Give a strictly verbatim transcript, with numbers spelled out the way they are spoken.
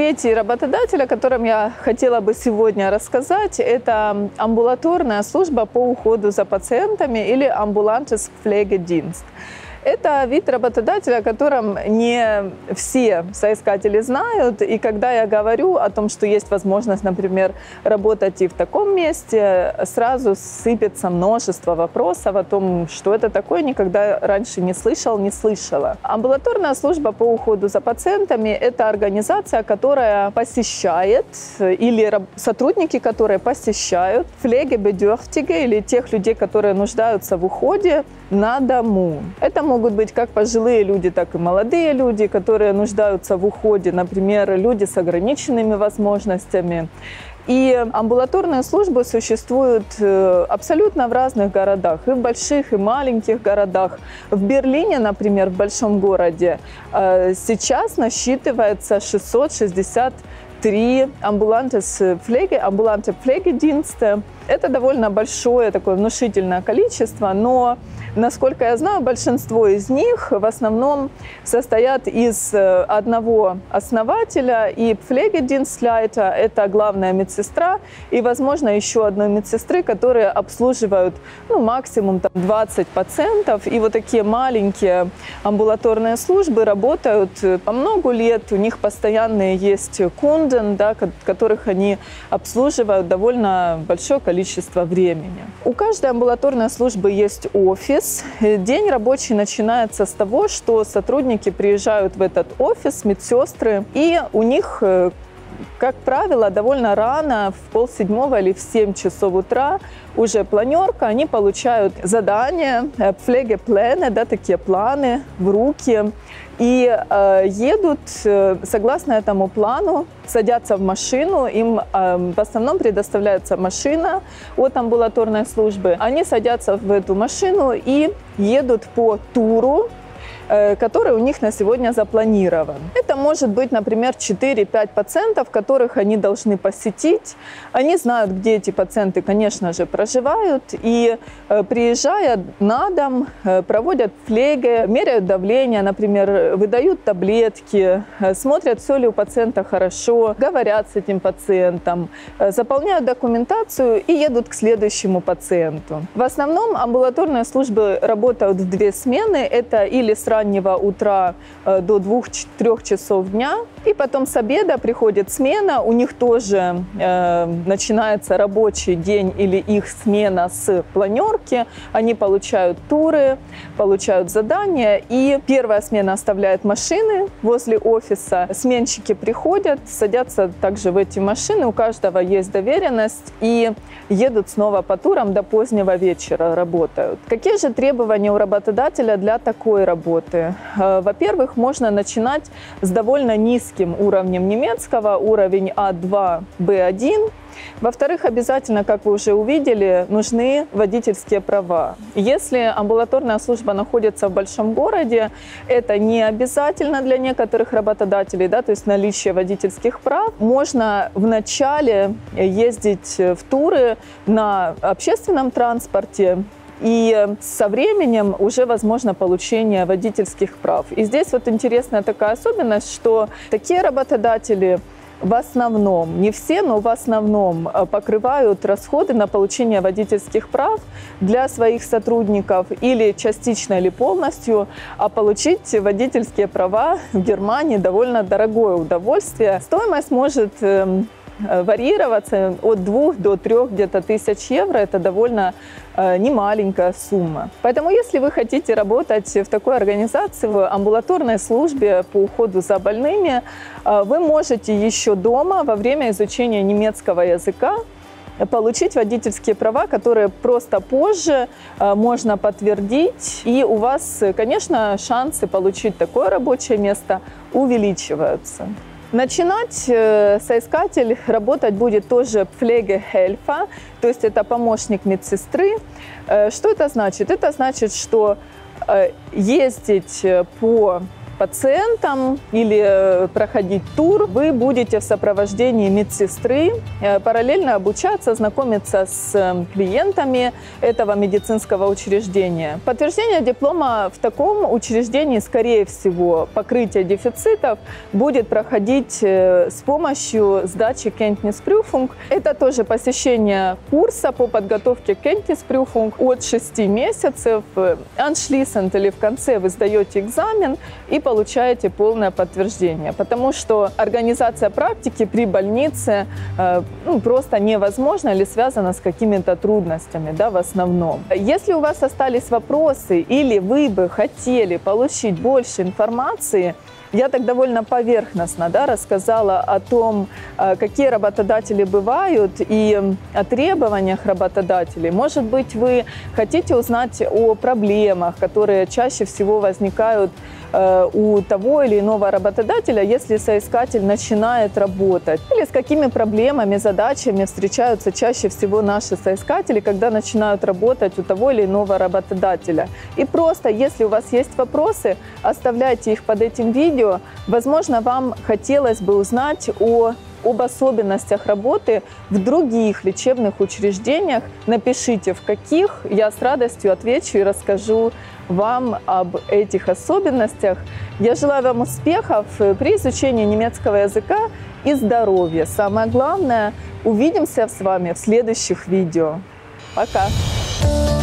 Третий работодатель, о котором я хотела бы сегодня рассказать, это амбулаторная служба по уходу за пациентами или ambulantes Pflegedienst. Это вид работодателя, о котором не все соискатели знают. И когда я говорю о том, что есть возможность, например, работать и в таком месте, сразу сыпется множество вопросов о том, что это такое, никогда раньше не слышал, не слышала. Амбулаторная служба по уходу за пациентами – это организация, которая посещает, или сотрудники, которые посещают Pflegebedürftige, или тех людей, которые нуждаются в уходе на дому. Это могут быть как пожилые люди, так и молодые люди, которые нуждаются в уходе, например, люди с ограниченными возможностями. И амбулаторные службы существуют абсолютно в разных городах, и в больших, и маленьких городах. В Берлине, например, в большом городе, сейчас насчитывается шестьсот шестьдесят три амбулантес Pflege, амбуланте Pflegedienste. Это довольно большое, такое внушительное количество, но, насколько я знаю, большинство из них в основном состоят из одного основателя, и Pflegedienstleiter – это главная медсестра, и, возможно, еще одной медсестры, которые обслуживают ну, максимум там, двадцать пациентов. И вот такие маленькие амбулаторные службы работают по много лет, у них постоянные есть кунден, да, которых они обслуживают довольно большое количество количество времени. У каждой амбулаторной службы есть офис. День рабочий начинается с того, что сотрудники приезжают в этот офис, медсестры, и у них, как правило, довольно рано, в полседьмого или в семь часов утра, уже планерка, они получают задания, Pflegepläne, да, такие планы в руки, и э, едут э, согласно этому плану, садятся в машину, им э, в основном предоставляется машина от амбулаторной службы. Они садятся в эту машину и едут по туру, который у них на сегодня запланирован. Это может быть, например, четыре-пять пациентов, которых они должны посетить. Они знают, где эти пациенты, конечно же, проживают. И, приезжая на дом, проводят флеге, меряют давление, например, выдают таблетки, смотрят, все ли у пациента хорошо, говорят с этим пациентом, заполняют документацию и едут к следующему пациенту. В основном амбулаторные службы работают в две смены. Это или с раннего утра до двух-трёх часов дня, и потом с обеда приходит смена, у них тоже э, начинается рабочий день или их смена с планерки, они получают туры, получают задания, и первая смена оставляет машины возле офиса, сменщики приходят, садятся также в эти машины, у каждого есть доверенность, и едут снова по турам до позднего вечера, работают. Какие же требования у работодателя для такой работы? Во-первых, можно начинать с довольно низким уровнем немецкого, уровень А два, Бэ один. Во-вторых, обязательно, как вы уже увидели, нужны водительские права. Если амбулаторная служба находится в большом городе, это не обязательно для некоторых работодателей, да, то есть наличие водительских прав. Можно вначале ездить в туры на общественном транспорте, и со временем уже возможно получение водительских прав. И здесь вот интересная такая особенность, что такие работодатели в основном, не все, но в основном покрывают расходы на получение водительских прав для своих сотрудников или частично, или полностью. А получить водительские права в Германии довольно дорогое удовольствие. Стоимость может варьироваться от двух до трех где-то тысяч евро. Это довольно э, немаленькая сумма. Поэтому, если вы хотите работать в такой организации, в амбулаторной службе по уходу за больными, э, вы можете еще дома во время изучения немецкого языка получить водительские права, которые просто позже э, можно подтвердить. И у вас, конечно, шансы получить такое рабочее место увеличиваются. Начинать э, соискатель работать будет тоже Pflegehelfer, то есть это помощник медсестры. Э, что это значит? Это значит, что э, ездить по пациентом или проходить тур, вы будете в сопровождении медсестры параллельно обучаться, знакомиться с клиентами этого медицинского учреждения. Подтверждение диплома в таком учреждении, скорее всего, покрытие дефицитов будет проходить с помощью сдачи Kenntnisprüfung. Это тоже посещение курса по подготовке к Kenntnisprüfung от шести месяцев. Anschließend или в конце вы сдаете экзамен и получаете полное подтверждение, потому что организация практики при больнице э, ну, просто невозможна или связана с какими-то трудностями, да, в основном. Если у вас остались вопросы или вы бы хотели получить больше информации, я так довольно поверхностно, да, рассказала о том, какие работодатели бывают и о требованиях работодателей. Может быть, вы хотите узнать о проблемах, которые чаще всего возникают у того или иного работодателя, если соискатель начинает работать. Или с какими проблемами, задачами встречаются чаще всего наши соискатели, когда начинают работать у того или иного работодателя. И просто, если у вас есть вопросы, оставляйте их под этим видео. Возможно, вам хотелось бы узнать о об особенностях работы в других лечебных учреждениях. Напишите, в каких, я с радостью отвечу и расскажу вам об этих особенностях. Я желаю вам успехов при изучении немецкого языка и здоровья. Самое главное, увидимся с вами в следующих видео. Пока!